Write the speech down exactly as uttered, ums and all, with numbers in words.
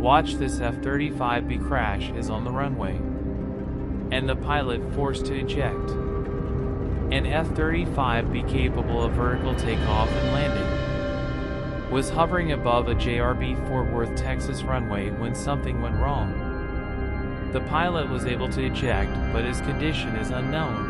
Watch this F thirty-five B crash is on the runway, and the pilot forced to eject. An F thirty-five B capable of vertical takeoff and landing was hovering above a J R B Fort Worth, Texas runway when something went wrong. The pilot was able to eject, but his condition is unknown.